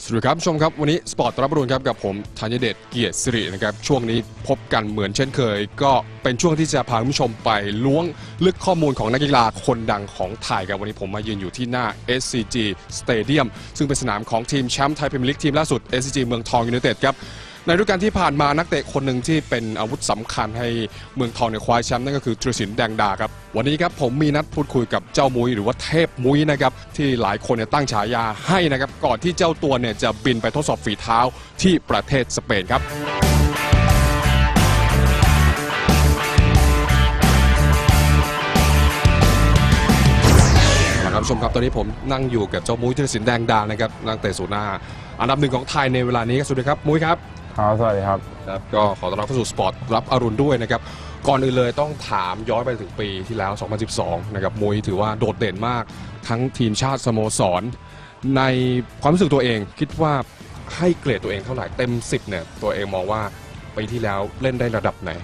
สวัสดีครับผู้ชมครับวันนี้สปอร์ตรับรุ่นครับกับผมธัญเดชเกียรติสิรินะครับช่วงนี้พบกันเหมือนเช่นเคยก็เป็นช่วงที่จะพาผู้ชมไปล้วงลึกข้อมูลของนักกีฬาคนดังของไทยครับวันนี้ผมมายืนอยู่ที่หน้า SCG Stadium ซึ่งเป็นสนามของทีมแชมป์ไทยพรีเมียร์ลีกทีมล่าสุด SCG เมืองทองยูไนเต็ดครับในฤดูกาลที่ผ่านมานักเตะคนหนึ่งที่เป็นอาวุธสำคัญให้เมืองทองคว้าแชมป์นั่นก็คือธีรศิลป์แดงดาครับวันนี้ครับผมมีนัดพูดคุยกับเจ้ามุ้ยหรือว่าเทพมุ้ยนะครับที่หลายคนตั้งฉายาให้นะครับก่อนที่เจ้าตัวจะบินไปทดสอบฝีเท้าที่ประเทศสเปนครับท่านผู้ชมครับตอนนี้ผมนั่งอยู่กับเจ้ามุ้ยธีรศิลป์แดงดานะครับนักเตะศูนย์หน้าอันดับหนึ่งของไทยในเวลานี้สวัสดีครับมุ้ยครับครับสวัสดีครับก็ขอต้อนรับเข้าสู่สปอร์ตรับอรุณด้วยนะครับก่อนอื่นเลยต้องถามย้อนไปถึงปีที่แล้ว2012นะครับมุ้ยถือว่าโดดเด่นมากทั้งทีมชาติสโมสรในความรู้สึกตัวเองคิดว่าให้เกรดตัวเองเท่าไหร่เต็ม10เนี่ยตัวเองมองว่าปีที่แล้วเล่นได้ระดับไหน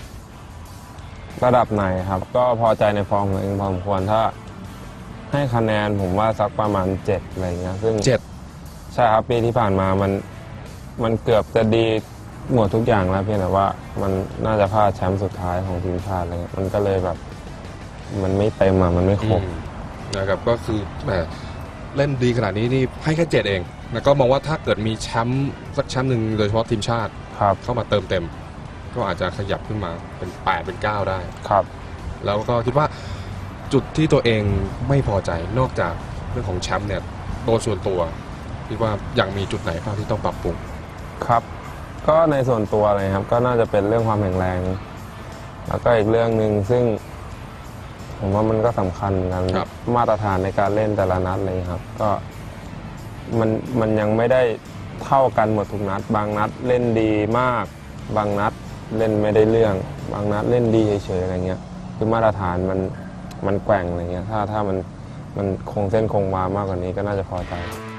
ครับก็พอใจในฟอร์มของเองพอสมควรถ้าให้คะแนนผมว่าสักประมาณ7อะไรเงี้ยซึ่ง7ใช่ครับปีที่ผ่านมามันเกือบจะดีหมดทุกอย่างแล้วเพียงแต่ว่ามันน่าจะพลาดแชมป์สุดท้ายของทีมชาติอะไรเงี้ยมันก็เลยแบบมันไม่เต็มมันไม่ครบนะครับก็คือเล่นดีขนาดนี้นี่ให้แค่7เองแล้วก็มองว่าถ้าเกิดมีแชมป์สักแชมป์หนึ่งโดยเฉพาะทีมชาติเข้ามาเติมเต็มก็อาจจะขยับขึ้นมาเป็น8เป็น9ได้ครับแล้วก็คิดว่าจุดที่ตัวเองไม่พอใจนอกจากเรื่องของแชมป์เนี่ยโดยส่วนตัวคิดว่ายังมีจุดไหนบ้างที่ต้องปรับปรุงครับก็ในส่วนตัวเลยครับก็น่าจะเป็นเรื่องความแข็งแรงแล้วก็อีกเรื่องหนึ่งซึ่งผมว่ามันก็สำคัญกันมาตรฐานในการเล่นแต่ละนัดเลยครับก็มันยังไม่ได้เท่ากันหมดทุกนัดบางนัดเล่นดีมากบางนัดเล่นไม่ได้เรื่องบางนัดเล่นดีเฉยๆอะไรเงี้ยคือมาตรฐานมันแกว่งอะไรเงี้ยถ้ามันคงเส้นคงวามากกว่านี้ก็น่าจะพอใจ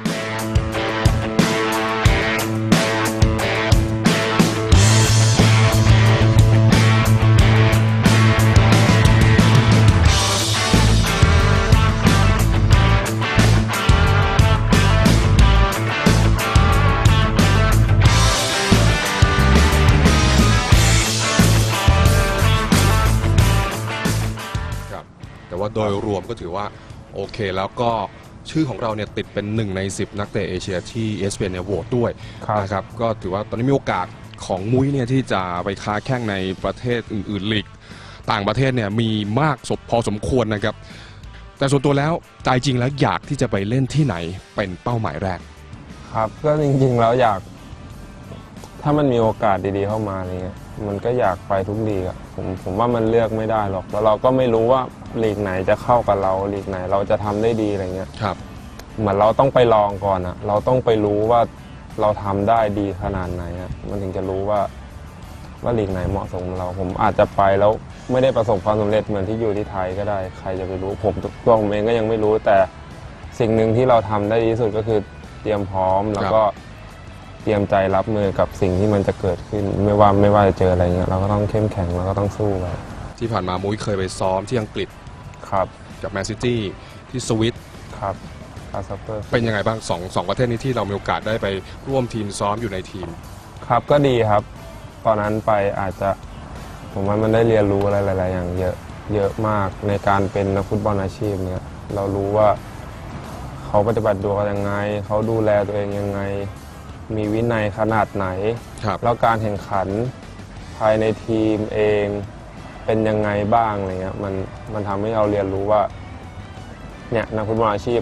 แต่ว่าโดยรวมก็ถือว่าโอเคแล้วก็ชื่อของเราเนี่ยติดเป็น1 ใน 10นักเตะเอเชียที่ ESPN เนี่ยโหวตด้วยนะครับก็ถือว่าตอนนี้มีโอกาสของมุ้ยเนี่ยที่จะไปค้าแข่งในประเทศอื่นๆลีกต่างประเทศเนี่ยมีมากพอสมควรนะครับแต่ส่วนตัวแล้วใจจริงแล้วอยากที่จะไปเล่นที่ไหนเป็นเป้าหมายแรกครับก็จริงๆแล้วอยากถ้ามันมีโอกาสดีๆเข้ามาเนี่ยมันก็อยากไปทุกลีกอะผมว่ามันเลือกไม่ได้หรอกแล้วเราก็ไม่รู้ว่าลีกไหนจะเข้ากับเราลีกไหนเราจะทำได้ดีอะไรเงี้ยครับเหมือนเราต้องไปลองก่อนอะเราต้องไปรู้ว่าเราทำได้ดีขนาดไหนอะมันถึงจะรู้ว่าลีกไหนเหมาะสมกับเราผมอาจจะไปแล้วไม่ได้ประสบความสำเร็จเหมือนที่อยู่ที่ไทยก็ได้ใครจะไปรู้ตัวผมเองก็ยังไม่รู้แต่สิ่งหนึ่งที่เราทำได้ดีที่สุดก็คือเตรียมพร้อมแล้วก็เตรียมใจรับมือกับสิ่งที่มันจะเกิดขึ้นไม่ว่าจะเจออะไรเงี้ยเราก็ต้องเข้มแข็งเราก็ต้องสู้ไปที่ผ่านมามุ้ยเคยไปซ้อมที่อังกฤษครับกับแมนซิตี้ที่สวิตครับเป็นยังไงบ้างสองประเทศนี้ที่เรามีโอกาสได้ไปร่วมทีมซ้อมอยู่ในทีมครับก็ดีครับตอนนั้นไปอาจจะผมว่ามันได้เรียนรู้อะไรหลายๆอย่างเยอะมากในการเป็นนักฟุตบอลอาชีพเนี่ยเรารู้ว่าเขาปฏิบัติตัวยังไงเขาดูแลตัวเองยังไงมีวินัยขนาดไหนแล้วการแข่งขันภายในทีมเองเป็นยังไงบ้างอะไรเงี้ยมันทำให้เราเรียนรู้ว่าเนี่ยนักฟุตบอลอาชีพ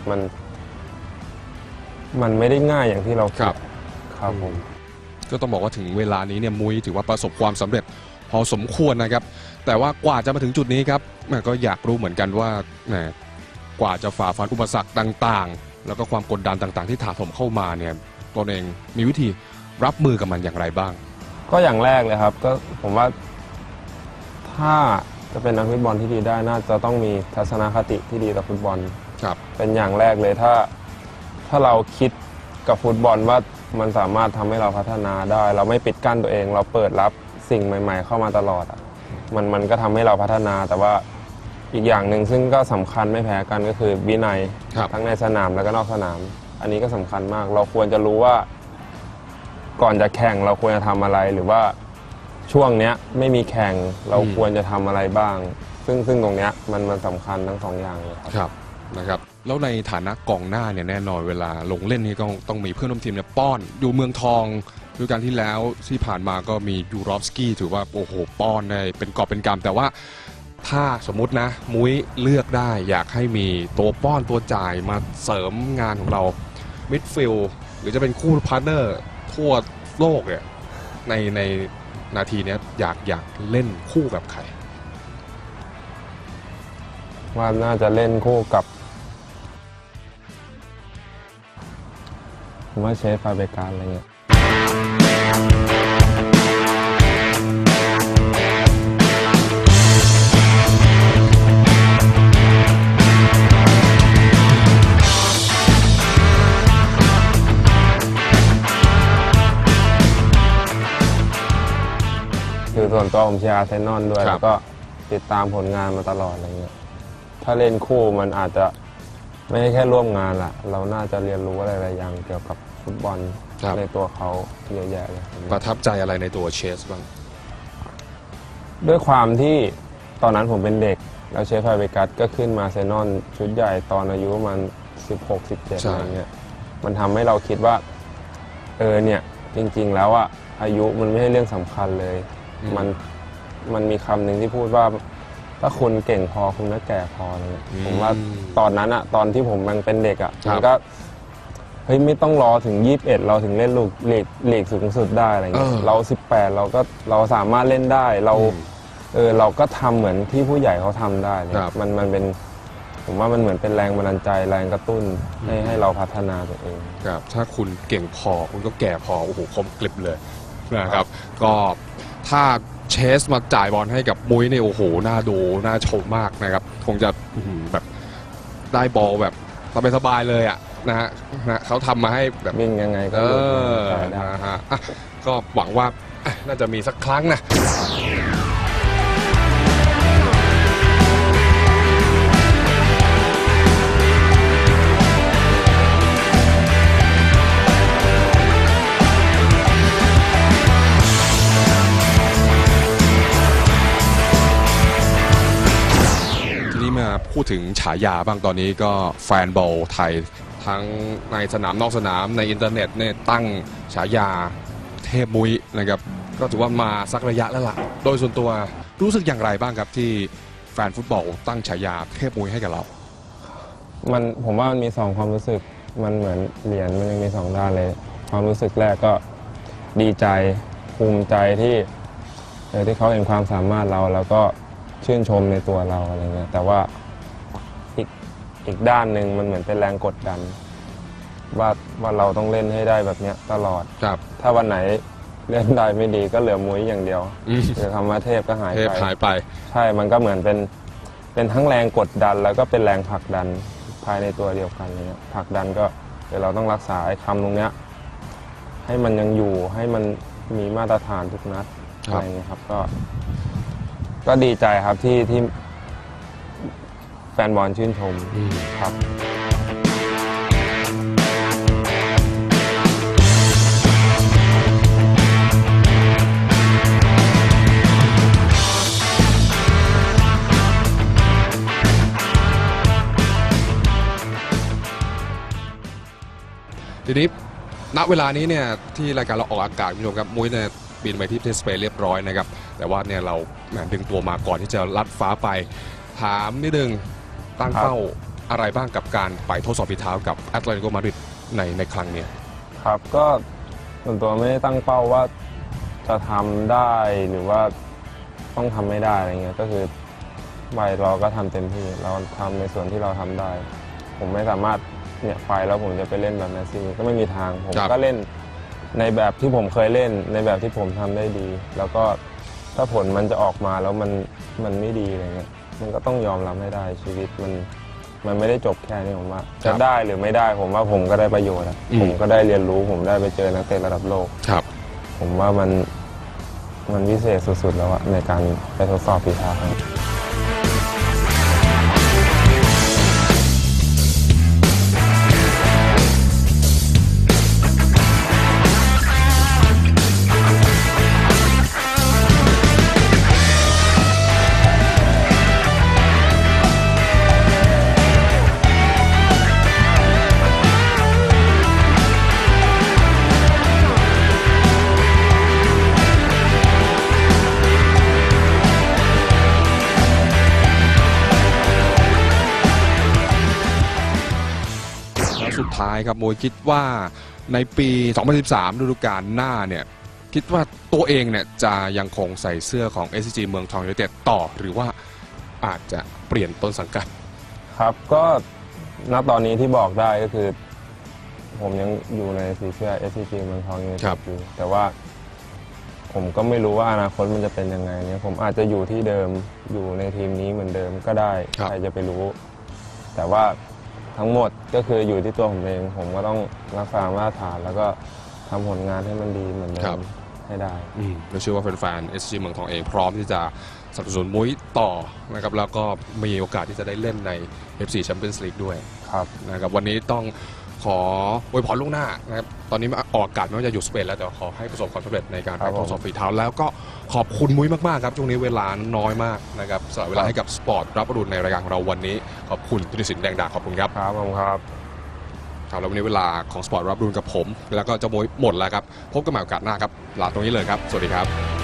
มันไม่ได้ง่ายอย่างที่เราคิดครับผมก็ต้องบอกว่าถึงเวลานี้เนี่ยมุ้ยถือว่าประสบความสำเร็จพอสมควรนะครับแต่ว่ากว่าจะมาถึงจุดนี้ครับก็อยากรู้เหมือนกันว่ากว่าจะฝ่าฟันอุปสรรคต่างๆแล้วก็ความกดดันต่างๆที่ถาโถมเข้ามาเนี่ยตัวเองมีวิธีรับมือกับมันอย่างไรบ้างก็อย่างแรกเลยครับก็ผมว่าถ้าจะเป็นนักฟุตบอลที่ดีได้น่าจะต้องมีทัศนคติที่ดีต่อฟุตบอลเป็นอย่างแรกเลยถ้าเราคิดกับฟุตบอลว่ามันสามารถทำให้เราพัฒนาได้เราไม่ปิดกั้นตัวเองเราเปิดรับสิ่งใหม่ๆเข้ามาตลอดมันก็ทำให้เราพัฒนาแต่ว่าอีกอย่างหนึ่งซึ่งก็สำคัญไม่แพ้กันก็คือวินัยทั้งในสนามและก็นอกสนามอันนี้ก็สำคัญมากเราควรจะรู้ว่าก่อนจะแข่งเราควรจะทำอะไรหรือว่าช่วงเนี้ยไม่มีแข่งเราควรจะทำอะไรบ้าง ซึ่งตรงเนี้ยมันสำคัญทั้งสองอย่างเลยครับนะครับแล้วในฐานะกองหน้าเนี่ยแน่นอนเวลาลงเล่นนี่ก็ต้องมีเพื่อนร่วมทีมเนี่ยป้อนอยู่เมืองทองฤดูกาลที่แล้วที่ผ่านมาก็มียูรอฟสกี้ถือว่าโอ้โหป้อนได้เป็นกอบเป็นกำแต่ว่าถ้าสมมุตินะมุ้ยเลือกได้อยากให้มีตัวป้อนตัวจ่ายมาเสริมงานของเรามิดฟิลด์หรือจะเป็นคู่พาร์ทเนอร์ทั่วโลกเนี่ยในนาทีนี้อยากเล่นคู่กับใครว่าน่าจะเล่นคู่กับผมว่าเชฟฟาเบกาอะไรเงี้ยคือส่วนตัวผมเชียร์อาร์เซนอลด้วยแล้วก็ติดตามผลงานมาตลอดอะไรเงี้ยถ้าเล่นคู่มันอาจจะไม่ใช่แค่ร่วมงานละเราน่าจะเรียนรู้อะไรหลายอย่างเกี่ยวกับฟุตบอลในตัวเขาเยอะแยะเลยประทับใจอะไรในตัวเชสบ้างด้วยความที่ตอนนั้นผมเป็นเด็กแล้วเชฟฟาเบกัสก็ขึ้นมาอาร์เซนอลชุดใหญ่ตอนอายุประมาณ16-17อะไรเงี้ยมันทำให้เราคิดว่าเนี่ยจริงๆแล้วอะอายุมันไม่ใช่เรื่องสำคัญเลยมันมีคำหนึ่งที่พูดว่าถ้าคุณเก่งพอคุณก็แก่พอเลยผมว่าตอนนั้นอะตอนที่ผมยังเป็นเด็กอะมันก็เฮ้ยไม่ต้องรอถึง21เราถึงเล่นลีกสูงสุดได้อะไรเงี้ยเรา18เราสามารถเล่นได้เราก็ทำเหมือนที่ผู้ใหญ่เขาทำได้มันเป็นผมว่ามันเหมือนเป็นแรงบันดาลใจแรงกระตุ้นให้เราพัฒนาตัวเองครับถ้าคุณเก่งพอคุณก็แก่พอโอ้โหคมกริบเลยนะครับก็ถ้าเชสมาจ่ายบอลให้กับมุ้ยเนี่ยโอ้โหน่าดูน่าชมมากนะครับคงจะแบบได้บอลแบบสบายๆเลยอ่ะนะฮะเขาทำมาให้แบบวิ่งยังไงก็ได้นะฮะก็หวังว่าน่าจะมีสักครั้งนะพูดถึงฉายาบ้างตอนนี้ก็แฟนบอลไทยทั้งในสนามนอกสนามในอินเทอร์เน็ตเนี่ยตั้งฉายาเทพมุ้ยนะครับก็ถือว่ามาสักระยะแล้วล่ะโดยส่วนตัวรู้สึกอย่างไรบ้างครับที่แฟนฟุตบอลตั้งฉายาเทพมุ้ยให้กับเราผมว่ามันมี2ความรู้สึกมันเหมือนเหรียญมันยังมี2ด้านเลยความรู้สึกแรกก็ดีใจภูมิใจที่เขาเห็นความสามารถเราแล้วก็ชื่นชมในตัวเราอะไรเงี้ยแต่ว่าอีกด้านหนึ่งมันเหมือนเป็นแรงกดดันว่าเราต้องเล่นให้ได้แบบเนี้ยตลอดถ้าวันไหนเล่นได้ไม่ดีก็เหลือมุ้ยอย่างเดียวหรือคำว่าเทพก็หายไปใช่มันก็เหมือนเป็นทั้งแรงกดดันแล้วก็เป็นแรงผลักดันภายในตัวเดียวกันเนี้ยผลักดันก็เดี๋ยวเราต้องรักษาไอ้คำตรงเนี้ยให้มันยังอยู่ให้มันมีมาตรฐานทุกนัดอะไรเงี้ยครับก็ดีใจครับที่แฟนบอลชื่นชมครับทีนี้ณเวลานี้เนี่ยที่รายการเราออกอากาศคุณผู้ชมครับมุ้ยเนี่ยบินไปที่สเปนเรียบร้อยนะครับแต่ว่าเนี่ยเราดึงตัวมาก่อนที่จะลัดฟ้าไปถามนิดนึงตั้งเป้าอะไรบ้างกับการไปทดสอบฝีเท้ากับแอตเลติโกมาดริดในครั้งนี้ครับก็ส่วนตัวไม่ได้ตั้งเป้าว่าจะทำได้หรือว่าต้องทำไม่ได้อะไรเงี้ยก็คือเราก็ทำเต็มที่เราทำในส่วนที่เราทำได้ผมไม่สามารถเนี่ยไปแล้วผมจะไปเล่นแบบแมสซี่ก็ไม่มีทางผมก็เล่นในแบบที่ผมเคยเล่นในแบบที่ผมทำได้ดีแล้วก็ถ้าผลมันจะออกมาแล้วมันไม่ดีอะไรเงี้ยมันก็ต้องยอมรับให้ได้ชีวิตมันไม่ได้จบแค่นี้ผมว่าจะได้หรือไม่ได้ผมว่าผมก็ได้ประโยชน์ผมก็ได้เรียนรู้ผมได้ไปเจอนักเตะระดับโลกผมว่ามันวิเศษสุดๆแล้วอะในการไปทดสอบฝีเท้าายครับมุ้ยคิดว่าในปี 2013 ฤดูกาลหน้าเนี่ยคิดว่าตัวเองเนี่ยจะยังคงใส่เสื้อของ SCG เมืองทองยูไนเต็ดต่อหรือว่าอาจจะเปลี่ยนต้นสังกัดครับก็ณตอนนี้ที่บอกได้ก็คือ ผมยังอยู่ในสีเสื้อ SCG เมืองทองยูไนเต็ดอยู่แต่ว่าผมก็ไม่รู้ว่าอนาคตมันจะเป็นยังไงเนี่ยผมอาจจะอยู่ที่เดิมอยู่ในทีมนี้เหมือนเดิมก็ได้ใครจะไปรู้แต่ว่าทั้งหมดก็คืออยู่ที่ตัวผมเองผมก็ต้องรักษามาตรฐานแล้วก็ทำผลงานให้มันดีเหมือนเดิมให้ได้เราเชื่อว่าแฟนๆ SCG เมืองทองเองพร้อมที่จะสนับสนุนมุ้ยต่อนะครับแล้วก็มีโอกาสที่จะได้เล่นใน FC Champions League ด้วยนะครับวันนี้ต้องขออวยพรล่วงหน้านะครับตอนนี้ออกอากาศไม่ว่าจะอยู่สเปนแล้วแต่ขอให้ประสบความสำเร็จในการไปทดสอบฝีเท้าแล้วก็ขอบคุณมุ้ยมากๆครับช่วงนี้เวลาน้อยมากนะครับสละเวลาให้กับสปอร์ตรับอรุณในรายการของเราวันนี้ขอบคุณธีรศิลป์แดงดาขอบคุณครับครับผมครับแล้ววันนี้เวลาของสปอร์ตรับอรุณกับผมแล้วก็เจ้ามุ้ยหมดแล้วครับพบกันใหม่โอกาสหน้าครับลาตรงนี้เลยครับสวัสดีครับ